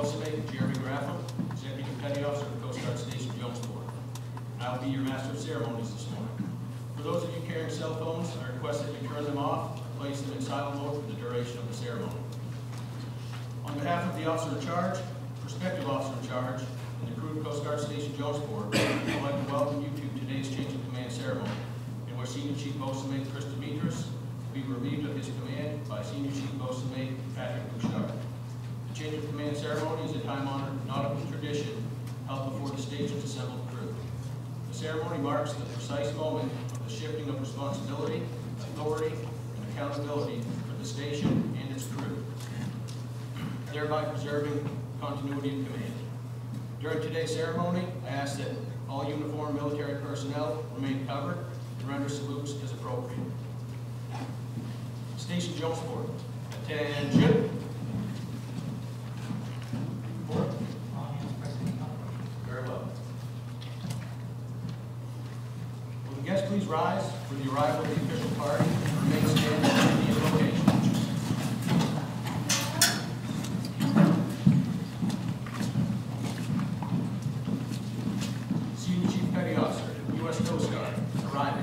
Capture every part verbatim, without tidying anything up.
Bosamate and Jeremy Graffam, Executive Petty Officer of Coast Guard Station Jonesport. I will be your Master of Ceremonies this morning. For those of you carrying cell phones, I request that you turn them off and place them in silent mode for the duration of the ceremony. On behalf of the officer in charge, prospective officer in charge, and the crew of Coast Guard Station Jonesport, I'd like to welcome you to today's change of command ceremony, in which Senior Chief Bosamate Chris Demetris will be relieved of his command by Senior Chief Bosamate Patrick Bouchard. The change of command ceremony is a time-honored nautical tradition held before the station's assembled crew. The ceremony marks the precise moment of the shifting of responsibility, authority, and accountability for the station and its crew, thereby preserving continuity of command. During today's ceremony, I ask that all uniformed military personnel remain covered and render salutes as appropriate. Station Jonesport, attention. Report. Very well. Will the guests please rise for the arrival of the official party and remain standing in the location. Senior Chief Petty Officer, U S Coast Guard, arriving.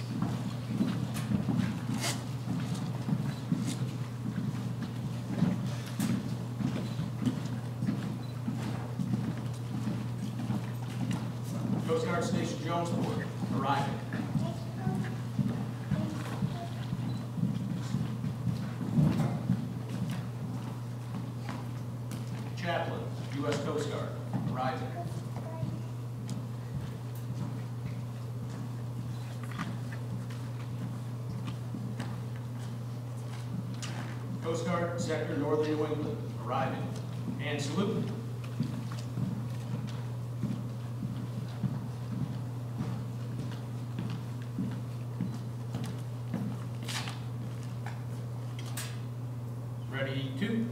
Coast Guard Station Jonesport, arriving. Chaplain, U S Coast Guard, arriving. Coast Guard Sector Northern New England, arriving. And salute. Ready, two.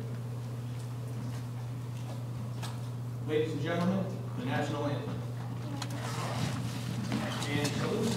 Ladies and gentlemen, the national anthem. And salute.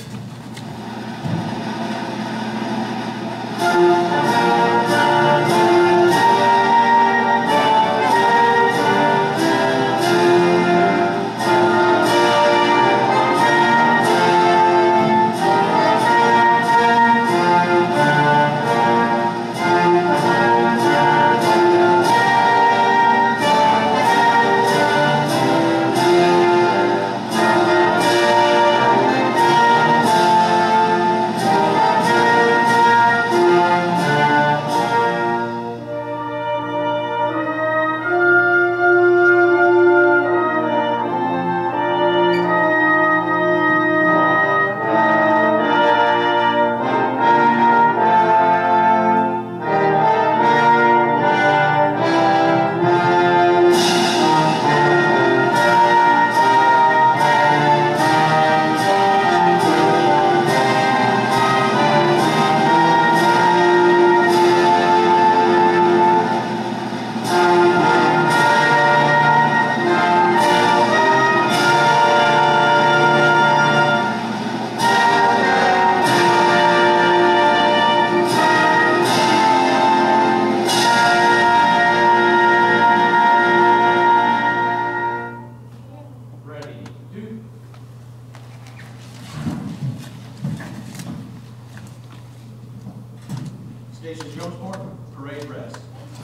Station Jonesport, parade rest.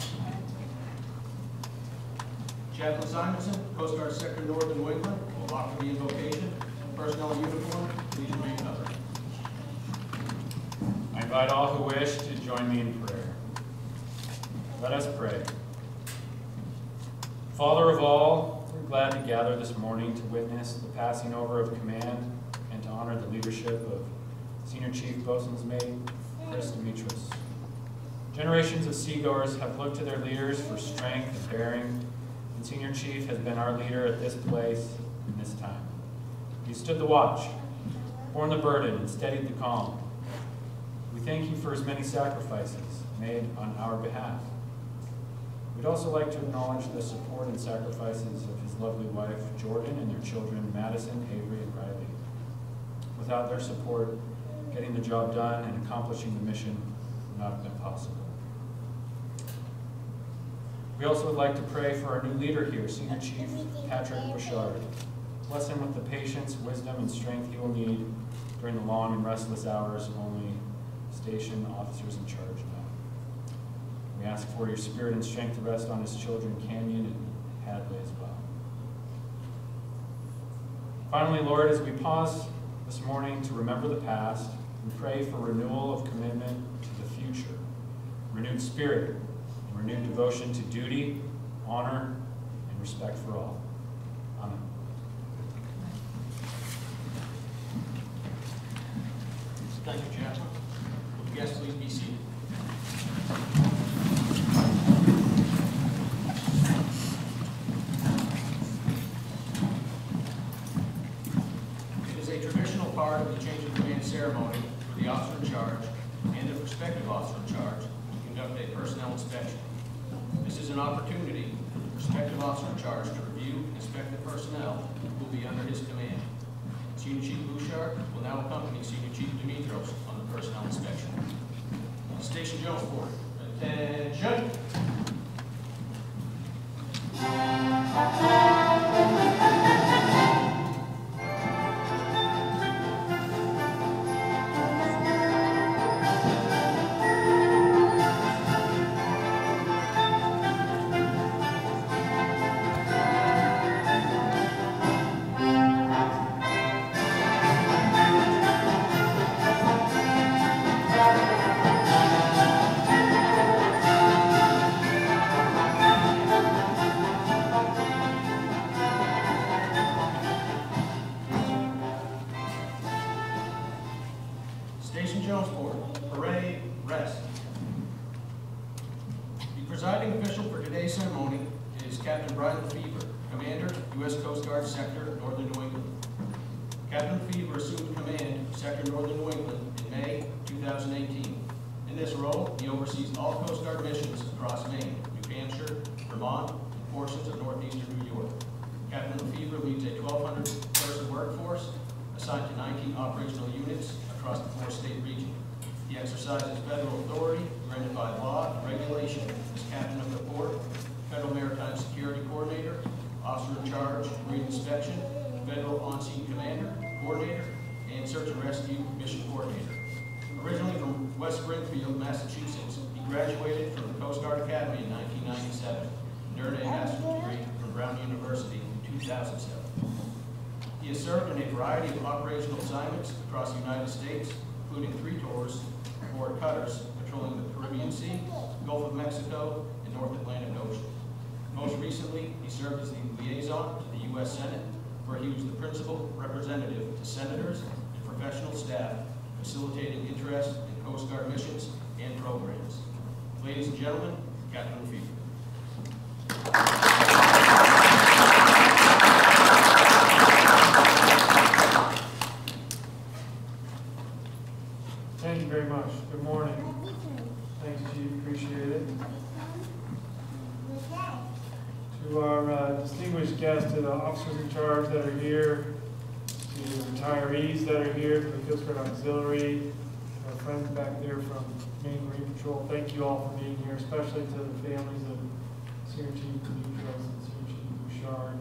Chaplain Simonson, Coast Guard Sector Northern New England, will offer the invocation. Personnel in uniform, please remain covered. I invite all who wish to join me in prayer. Let us pray. Father of all, we're glad to gather this morning to witness the passing over of command and to honor the leadership of Senior Chief Bosun's Mate Chris Demetris. Generations of seagoers have looked to their leaders for strength and bearing, and Senior Chief has been our leader at this place in this time. He stood the watch, borne the burden, and steadied the calm. We thank you for his many sacrifices made on our behalf. We'd also like to acknowledge the support and sacrifices of his lovely wife, Jordan, and their children, Madison, Avery, and Riley. Without their support, getting the job done and accomplishing the mission would not have been possible. We also would like to pray for our new leader here, Senior Chief Patrick Bouchard. Bless him with the patience, wisdom, and strength he will need during the long and restless hours only station officers in charge know. We ask for your spirit and strength to rest on his children, Canyon and Hadley as well. Finally, Lord, as we pause this morning to remember the past, we pray for renewal of commitment to the future, renewed spirit, and renewed devotion to duty, honor, and respect for all. Amen. Thank you, Chaplain. Will the guests please be seated? It is a traditional part of the change of command ceremony for the officer in charge and the prospective officer in charge to conduct a personnel inspection. This is an opportunity for the prospective officer in charge to review and inspect the personnel who will be under his command. Senior Chief Bouchard will now accompany Senior Chief Dimitros on the personnel inspection. Station Jonesport, attention. Station Jonesport, parade, rest. The presiding official for today's ceremony is Captain Brian Lefevre, Commander, U S Coast Guard Sector, Northern New England. Captain Lefevre assumed command of Sector Northern New England in May two thousand eighteen. In this role, he oversees all Coast Guard missions across Maine, New Hampshire, Vermont, and portions of northeastern New York. Captain Lefevre leads a twelve hundred person workforce assigned to nineteen operational units across the four-state region. He exercises federal authority granted by law and regulation as captain of the port, federal maritime security coordinator, officer in charge, marine inspection, federal on-scene commander, coordinator, and search and rescue mission coordinator. Originally from West Springfield, Massachusetts, he graduated from the Coast Guard Academy in nineteen ninety-seven and earned a master's degree from Brown University in two thousand seven. He has served in a variety of operational assignments across the United States, including three tours aboard cutters patrolling the Caribbean Sea, Gulf of Mexico, and North Atlantic Ocean. Most recently, he served as the liaison to the U S Senate, where he was the principal representative to senators and professional staff, facilitating interest in Coast Guard missions and programs. Ladies and gentlemen, Captain Lefevre. Thank you very much. Good morning. Thanks, Chief. Appreciate it. To our uh, distinguished guests, to the officers in charge that are here, to the retirees that are here, to the Coast Guard Auxiliary, our friends back there from Maine Marine Patrol, thank you all for being here, especially to the families of Senior Chief Dimitros and Senior Chief Bouchard.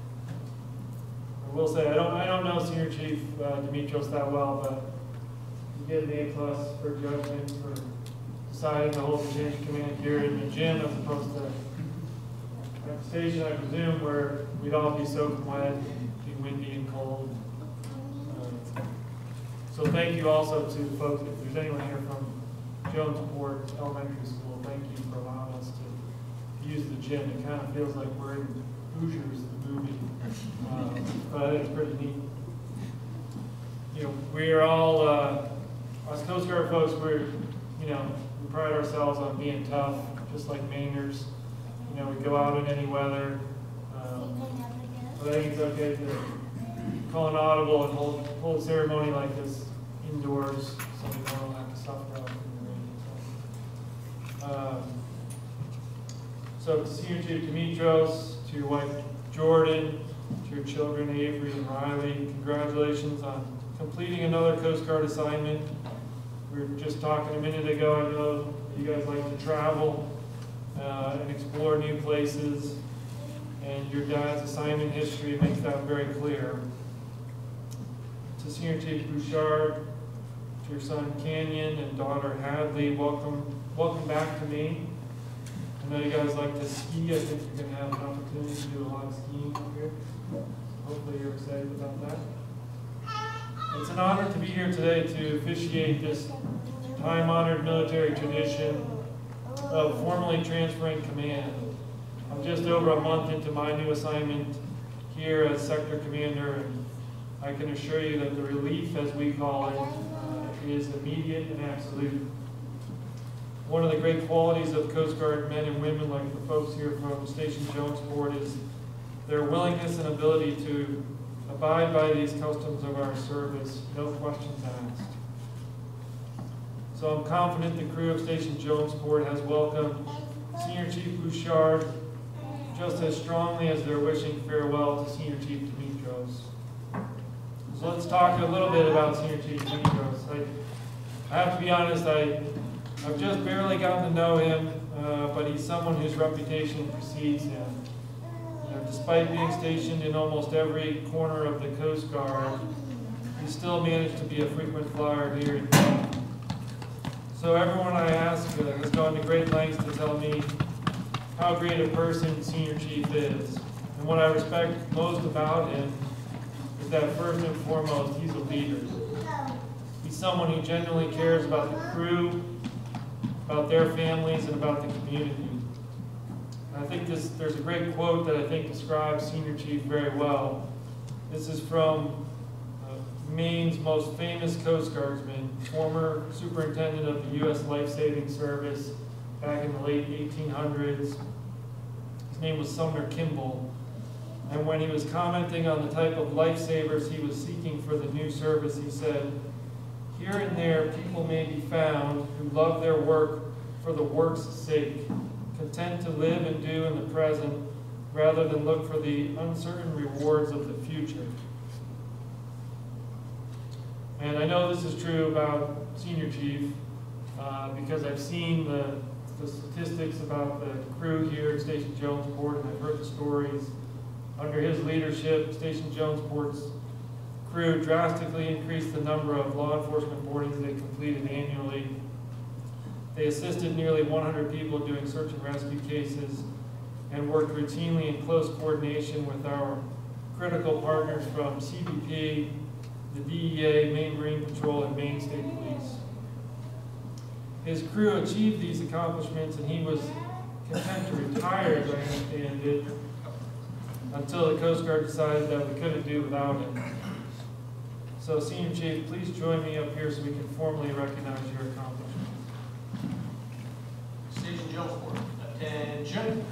I will say, I don't, I don't know Senior Chief uh, Dimitros that well, but you get an A plus for judgment for deciding to hold the change of command here in the gym as opposed to at the station, I presume, where we'd all be soaking wet, be windy and cold. Uh, so thank you also to the folks, if there's anyone here from Jonesport Elementary School, thank you for allowing us to use the gym. It kind of feels like we're in Hoosiers, the movie, um, but I think it's pretty neat. You know, we are all, uh, us Coast Guard folks, we're, you know, we pride ourselves on being tough, just like Mainers. You know, we go out in any weather. Um, but I think it's okay to call an audible and hold, hold a ceremony like this indoors so we don't have to suffer out in the rain. Um, so to Senior Chief Dimitros, to your wife Jordan, to your children Avery and Riley, congratulations on completing another Coast Guard assignment. We were just talking a minute ago, I know you guys like to travel. uh, and explore new places. And your dad's assignment history makes that very clear. To Senior Chief Bouchard, to your son Canyon and daughter Hadley, welcome, welcome back to me. I know you guys like to ski. I think you're going to have an opportunity to do a lot of skiing up here. Hopefully you're excited about that. It's an honor to be here today to officiate this time-honored military tradition of formally transferring command. I'm just over a month into my new assignment here as Sector Commander, and I can assure you that the relief, as we call it, uh, is immediate and absolute. One of the great qualities of Coast Guard men and women like the folks here from Station Jonesport is their willingness and ability to abide by these customs of our service, no questions asked. So I'm confident the crew of Station Jonesport has welcomed Senior Chief Bouchard just as strongly as they're wishing farewell to Senior Chief Dimitros. So let's talk a little bit about Senior Chief Dimitros. I, I have to be honest, I, I've just barely gotten to know him, uh, but he's someone whose reputation precedes him. You know, despite being stationed in almost every corner of the Coast Guard, he still managed to be a frequent flyer here in town. So everyone I ask uh, has gone to great lengths to tell me how great a person Senior Chief is. And what I respect most about him is that first and foremost, he's a leader. He's someone who genuinely cares about the crew, about their families, and about the community. And I think this, there's a great quote that I think describes Senior Chief very well. This is from uh, Maine's most famous Coast Guardsman, former superintendent of the U S Life-Saving Service back in the late eighteen hundreds. His name was Sumner Kimball. And when he was commenting on the type of lifesavers he was seeking for the new service, he said, "Here and there people may be found who love their work for the work's sake, content to live and do in the present rather than look for the uncertain rewards of the future." And I know this is true about Senior Chief uh, because I've seen the, the statistics about the crew here at Station Jonesport, and I've heard the stories. Under his leadership, Station Jonesport's crew drastically increased the number of law enforcement boardings they completed annually. They assisted nearly one hundred people doing search and rescue cases and worked routinely in close coordination with our critical partners from C B P, the D E A, Maine Marine Patrol, and Maine State Police. His crew achieved these accomplishments, and he was content to retire, as I understand it, until the Coast Guard decided that we couldn't do without him. So, Senior Chief, please join me up here so we can formally recognize your accomplishments. Station Jonesport, attention.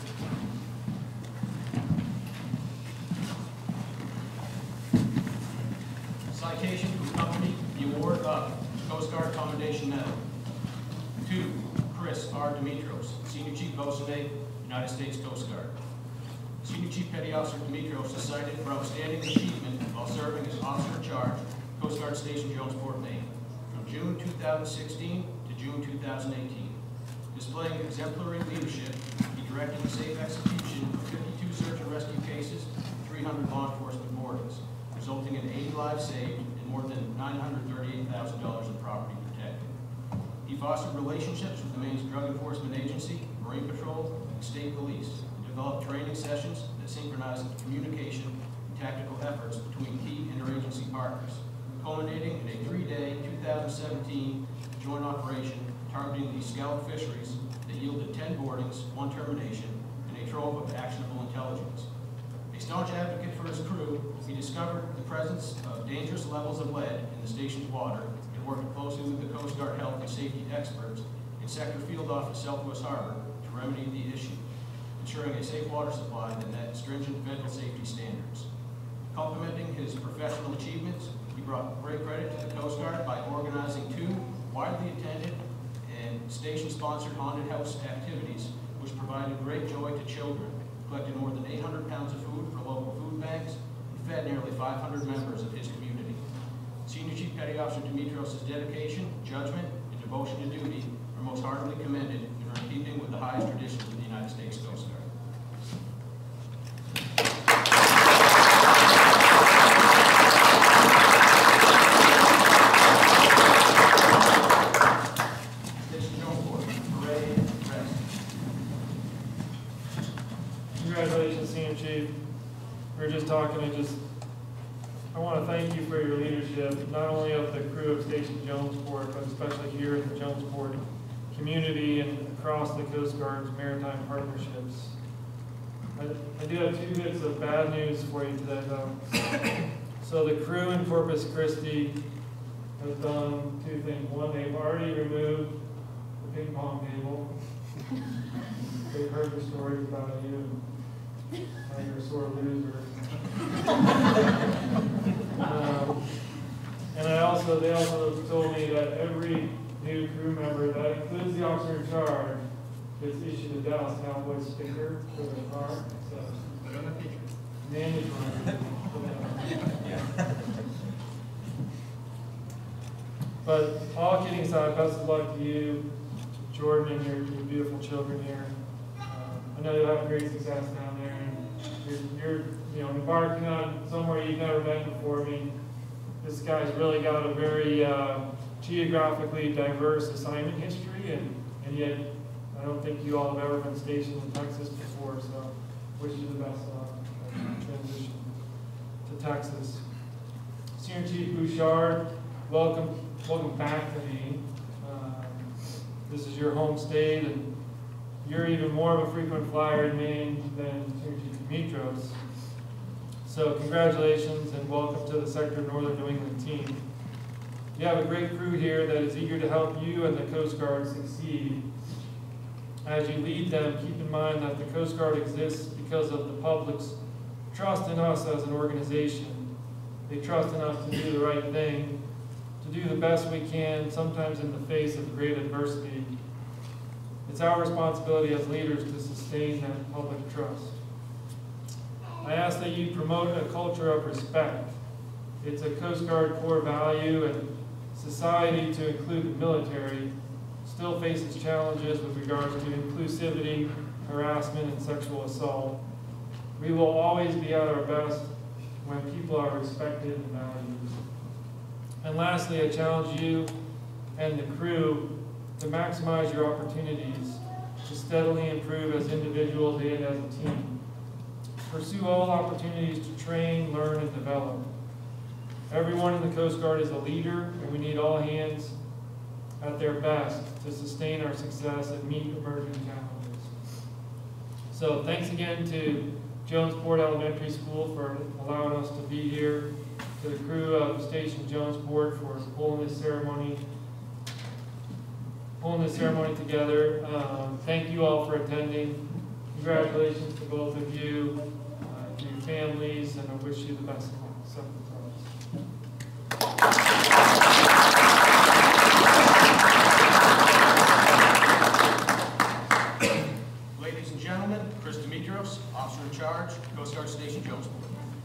Citation to accompany the award of Coast Guard Commendation Medal. To Chris R. Dimitros, Senior Chief Bosume, United States Coast Guard. Senior Chief Petty Officer Dimitros is cited for outstanding achievement while serving as Officer in Charge, Coast Guard Station Jonesport, Maine, from June two thousand sixteen to June two thousand eighteen. Displaying exemplary leadership, he directed the safe execution of fifty-two search and rescue cases and three hundred law enforcement boardings, resulting in eighty lives saved and more than nine hundred thirty-eight thousand dollars in property protected. He fostered relationships with the Maine's Drug Enforcement Agency, Marine Patrol, and State Police, and developed training sessions that synchronized communication and tactical efforts between key interagency partners, culminating in a three-day two thousand seventeen joint operation targeting the scallop fisheries that yielded ten boardings, one termination, and a trove of actionable intelligence. A staunch advocate for his crew, he discovered the presence of dangerous levels of lead in the station's water and worked closely with the Coast Guard health and safety experts in Sector Field Office Southwest Harbor to remedy the issue, ensuring a safe water supply that met stringent federal safety standards. Complementing his professional achievements, he brought great credit to the Coast Guard by organizing two widely attended and station-sponsored haunted house activities, which provided great joy to children, collected more than eight hundred pounds of food for local food banks, and fed nearly five hundred members of his community. Senior Chief Petty Officer Dimitros' dedication, judgment, and devotion to duty are most heartily commended and are in keeping with the highest traditions of the United States Coast Guard. Station Jonesport, parade, rest. Congratulations, Senior Chief. We were just talking, and just, I want to thank you for your leadership, not only of the crew of Station Jonesport, but especially here in the Jonesport community and across the Coast Guard's maritime partnerships. I, I do have two bits of bad news for you today, though. So the crew in Corpus Christi has done two things. One, they've already removed the ping pong table. They've heard the stories about you and how you're a sore loser. um, and I also, they also told me that every new crew member, that includes the officer in charge, gets issued a Dallas Cowboys sticker for their car. So, mandatory. But all kidding aside, best of luck to you, Jordan, and your, your beautiful children here. Um, I know you'll have great success down there. And you're, you're, you know, embarking on somewhere you've never been before. I mean, this guy's really got a very uh, geographically diverse assignment history, and, and yet I don't think you all have ever been stationed in Texas before. So, wish you the best luck uh, transition to Texas. Senior Chief Bouchard, welcome, welcome back to me. Um, this is your home state, and you're even more of a frequent flyer in Maine than Senior Chief Demetros. So congratulations and welcome to the Sector Northern New England team. You have a great crew here that is eager to help you and the Coast Guard succeed. As you lead them, keep in mind that the Coast Guard exists because of the public's trust in us as an organization. They trust in us to do the right thing, to do the best we can, sometimes in the face of great adversity. It's our responsibility as leaders to sustain that public trust. I ask that you promote a culture of respect. It's a Coast Guard core value, and society, to include the military, still faces challenges with regards to inclusivity, harassment, and sexual assault. We will always be at our best when people are respected and valued. And lastly, I challenge you and the crew to maximize your opportunities to steadily improve as individuals and as a team. Pursue all opportunities to train, learn, and develop. Everyone in the Coast Guard is a leader, and we need all hands at their best to sustain our success and meet emerging challenges. So thanks again to Jonesport Elementary School for allowing us to be here, to the crew of Station Jonesport for pulling this ceremony, pulling this ceremony together. Um, thank you all for attending. Congratulations to both of you, uh, to your families, and I wish you the best of luck. Ladies and gentlemen, Chris Demetros, Officer in Charge, Coast Guard Station Jonesport.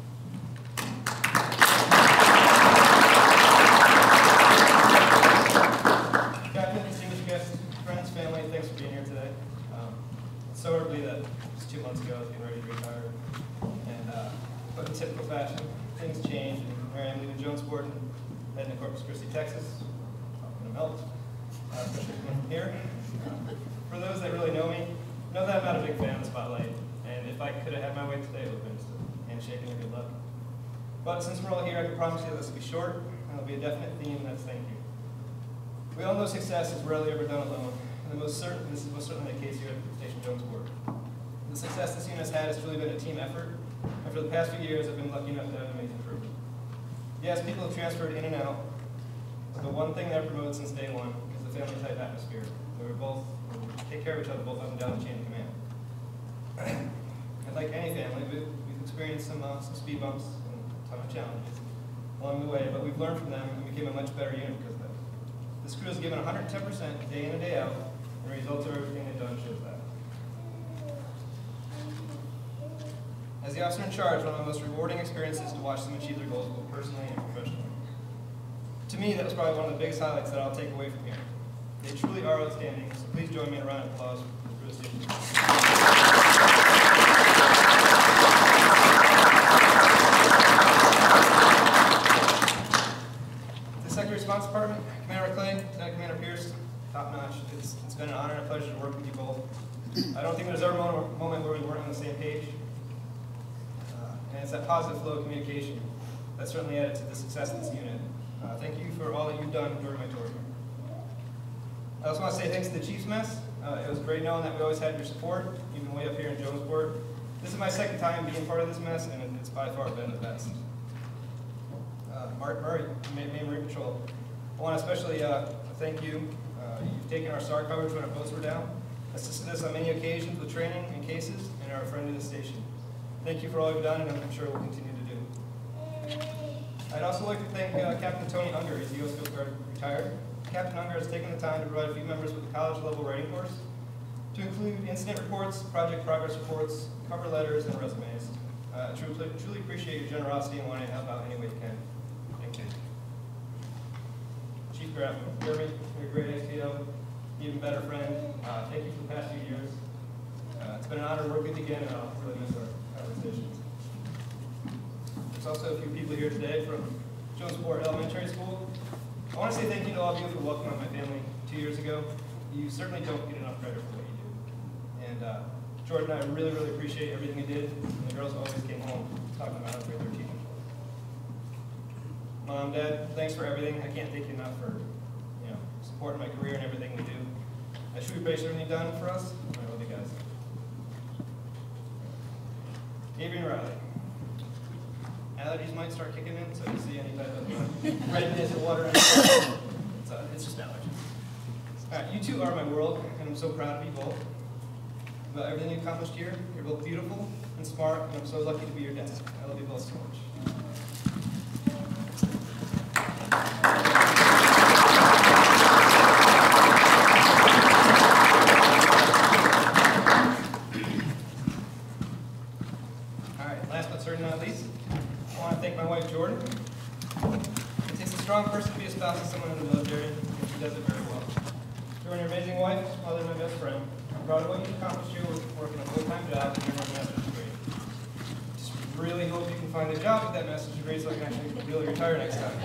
Captain, distinguished guests, friends, family, thanks for being here today. Um, it's so early that just two months ago I was getting ready to retire. And, uh, but in typical fashion, things change, and here I am leaving Jonesport and heading to Corpus Christi, Texas. I'm going to melt, uh, especially coming from here. Uh, for those that really know me, know that I'm not a big fan of the spotlight. And if I could have had my way today, it would have been just a handshake and a good luck. But since we're all here, I can promise you this will be short, and there'll be a definite theme, and that's thank you. We all know success is rarely ever done alone, and the most certain, this is most certainly the case here at Station Jonesport. The success this unit has had has truly been a team effort, and for the past few years I've been lucky enough to have an amazing crew. Yes, people have transferred in and out, but the one thing that I've promoted since day one is the family-type atmosphere, where we both take care of each other both up and down the chain of command. And like any family, we've, we've experienced some, uh, some speed bumps and a ton of challenges along the way, but we've learned from them and became a much better unit because of that. This crew has given one hundred ten percent day in and day out, and the results of everything they've done shows that. As the officer in charge, one of the most rewarding experiences to watch them achieve their goals both personally and professionally. To me, that was probably one of the biggest highlights that I'll take away from here. They truly are outstanding, so please join me in a round of applause for the station. The Sector Response Department, Commander McClain, Lieutenant Commander Pierce, top notch. It's, it's been an honor and a pleasure to work with you both. I don't think there's ever a moment, moment where we weren't on the same page. Uh, and it's that positive flow of communication that certainly added to the success of this unit. Uh, thank you for all that you've done during my tour here. I also want to say thanks to the Chiefs Mess. Uh, it was great knowing that we always had your support, even way up here in Jonesport. This is my second time being part of this mess, and it's by far been the best. Uh, Mark Murray, Main Marine Patrol. I want to especially uh, thank you. Uh, you've taken our S A R coverage when our boats were down, assisted us on many occasions with training and cases, and are a friend of the station. Thank you for all you've done, and I'm sure we'll continue to do. I'd also like to thank uh, Captain Tony Unger. He's the U S Coast Guard retired. Captain Unger has taken the time to provide a few members with a college-level writing course to include incident reports, project progress reports, cover letters, and resumes. Uh, I truly, truly appreciate your generosity and wanting to help out any way you can. Thank you. Chief Graf, Jeremy, you're a great X P O, even better friend. Uh, thank you for the past few years. Uh, it's been an honor to work with you again, and I'll really miss our conversations. There's also a few people here today from Jonesport Elementary School. I want to say thank you to all of you for welcoming my family two years ago. You certainly don't get enough credit for what you do. And uh, Jordan, I really, really appreciate everything you did. And the girls always came home talking about how great their team was. Mom, Dad, thanks for everything. I can't thank you enough for you know supporting my career and everything we do. I should be everything you've done for us. I love you guys. Adrian Riley. Allergies might start kicking in, so if you see any type of redness or water, it's, uh, it's just allergies. All right, you two are my world, and I'm so proud of you both. About everything you accomplished here, you're both beautiful and smart, and I'm so lucky to be your dad. I love you both so much. All right, last but certainly not least, I want to thank my wife, Jordan. It takes a strong person to be a spouse of someone in the military, and she does it very well. Jordan, your amazing wife, mother, and my best friend. I'm proud of what you've accomplished here with working a full-time job and earning a master's degree. Just really hope you can find a job with that master's degree so I can actually really retire next time.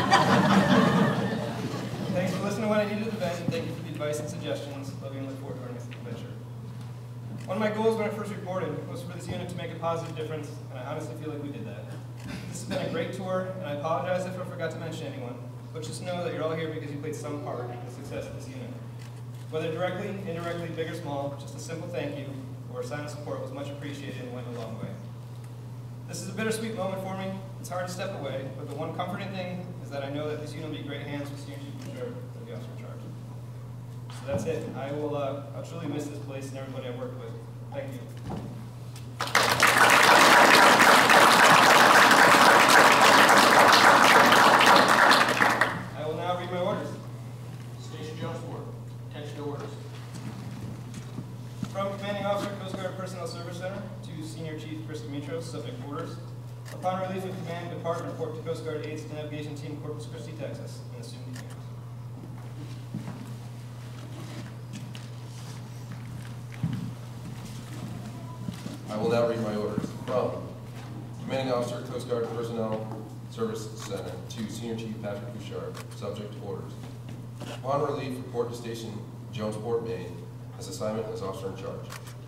Thanks for listening to what I needed at the event, and thank you for the advice and suggestions. Love you and look forward to our next adventure. One of my goals when I first reported was for this unit to make a positive difference, and I honestly feel like we did that. This has been a great tour, and I apologize if I forgot to mention anyone, but just know that you're all here because you played some part in the success of this unit. Whether directly, indirectly, big or small, just a simple thank you or a sign of support was much appreciated and went a long way. This is a bittersweet moment for me. It's hard to step away, but the one comforting thing is that I know that this unit will be in great hands with Senior Chief Reserve of the officer in charge. So that's it. I will, uh, I'll truly miss this place and everybody I worked with. Thank you. I will now read my orders. Station Jonesport, attention to orders. From Commanding Officer, Coast Guard Personnel Service Center to Senior Chief Chris Dimitros, subject orders. Upon relief of command, depart and report to Coast Guard Aids to Navigation Team, Corpus Christi, Texas, and assume details. I will now read my orders. From Commanding Officer, Coast Guard Personnel Service Center to Senior Chief Patrick Bouchard, subject orders. Upon relief, report to Station Jonesport, Maine, as assignment as officer in charge.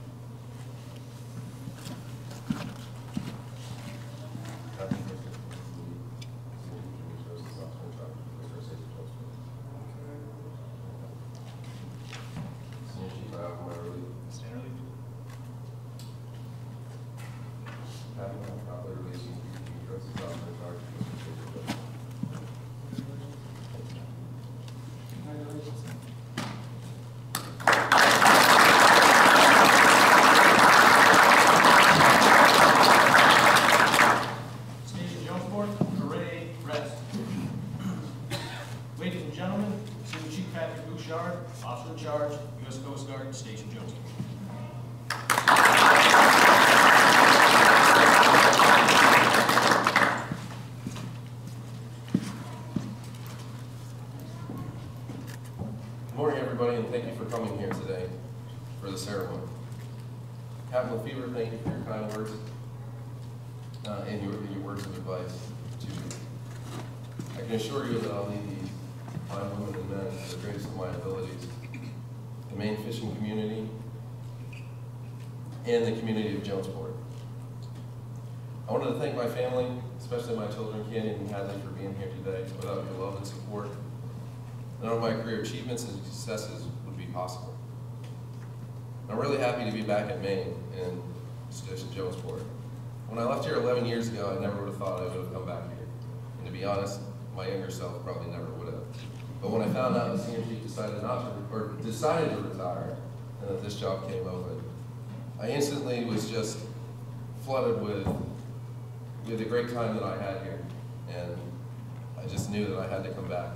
Senior Chief, I have my relief. Stand relief. Having my proper release and address the officer in charge. Station Jonesport, parade, rest. Ladies and gentlemen, Senior Chief Patrick Bouchard, officer in charge, U S Coast Guard, Station Jonesport. Good morning, everybody, and thank you for coming here today for the ceremony. Captain LaFever, thank you for your kind words uh, and your, your words of advice to me. I can assure you that I'll lead these fine women and men to the greatest of my abilities, the Maine fishing community, and the community of Jonesport. I wanted to thank my family, especially my children, Canyon and Hadley, for being here today. Without your love and support, none of my career achievements and successes would be possible. I'm really happy to be back in Maine and Station Jonesport. When I left here eleven years ago, I never would have thought I would have come back here. And to be honest, my younger self probably never would have. But when I found out the senior chief decided not to, or decided to retire, and that this job came open, I instantly was just flooded with, with the great time that I had here. And I just knew that I had to come back.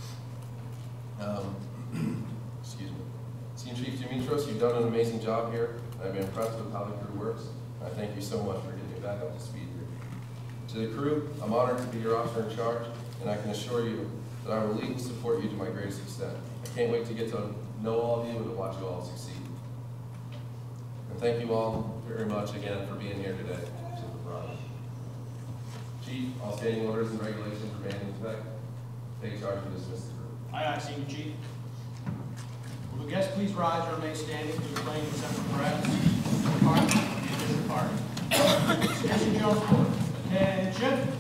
Um, excuse me. Senior Chief Dimitros, you've done an amazing job here. I've been impressed with how the crew works. I thank you so much for getting me back up to speed here. To the crew, I'm honored to be your officer in charge, and I can assure you that I will lead and support you to my greatest extent. I can't wait to get to know all of you and to watch you all succeed. And thank you all very much again for being here today. Chief, all standing orders and regulations remain in effect. Take charge and dismiss the crew. Aye, aye, Senior Chief. Will the guests please rise or remain standing to the playing of separate parades for the party of the official party. Station Jonesport, attention.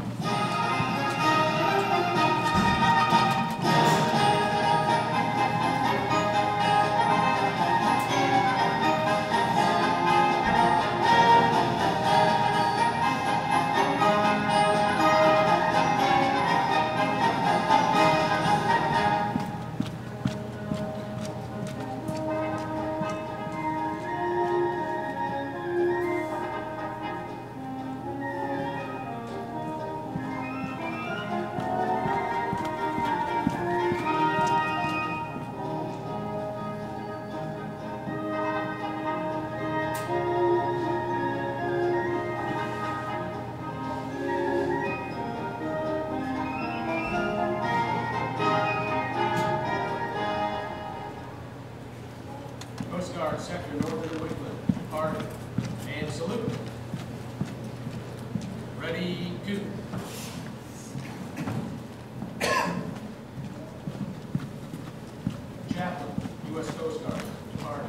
Coast Guard Sector Northern Wickland, party, and salute. Ready, go. Chaplain, U S Coast Guard, party.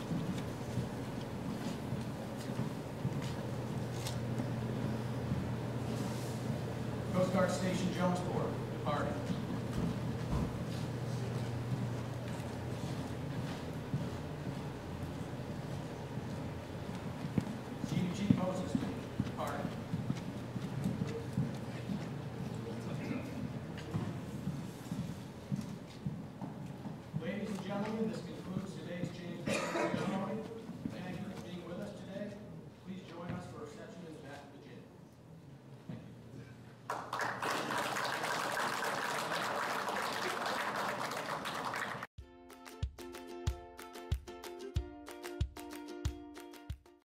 Coast Guard Station Jonesport, party. Ladies and gentlemen, this concludes today's change of ceremony. Thank you for being with us today. Please join us for a reception in the back of the gym. Thank you.